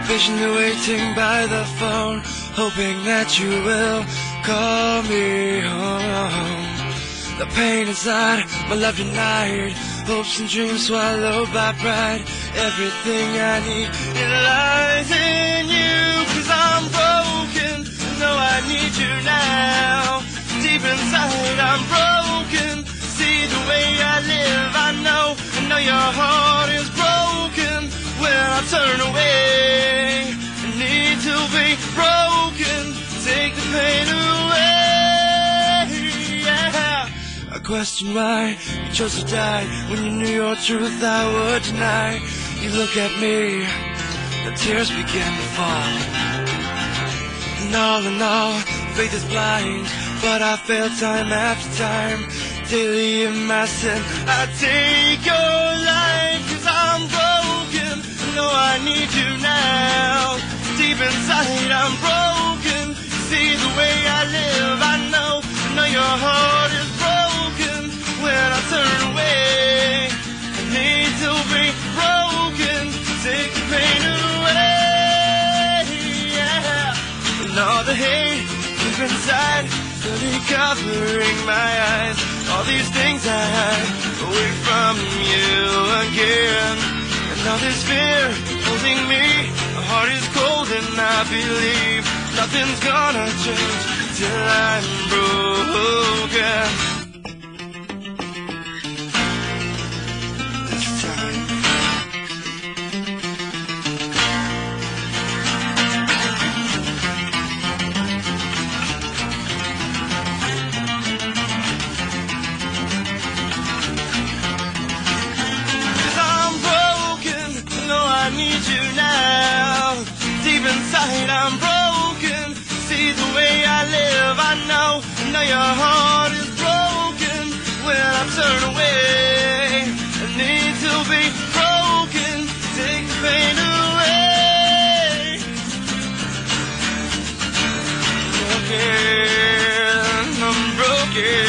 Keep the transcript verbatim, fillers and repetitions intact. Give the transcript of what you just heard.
patiently waiting by the phone, hoping that you will call me home. The pain inside, my love denied, hopes and dreams swallowed by pride. Everything I need, it lies in you. Cause I'm broken, no, I need you now. Deep inside I'm broken, see the way I live, I know, I know your heart is broken. When I turn away, I need to be broken, take the pain away, yeah. I question why you chose to die, when you knew your truth I would deny. You look at me, the tears begin to fall. And all in all, faith is blind, but I fail time after time. Daily in my sin, I take your life. Cause I'm broken, no, I need you now. Deep inside I'm broken, see the way I live, I know, I know your heart is broken. When I turn away, I need to be broken, take the pain away, yeah. And all the hate deep inside, slowly covering my eyes. All these things I hide away from you again. And all this fear holding me, my heart is cold and I believe nothing's gonna change till I'm broken. I need you now. Deep inside I'm broken, see the way I live, I know, I know your heart is broken. When I turn away, I need to be broken, take the pain away. Broken, I'm broken.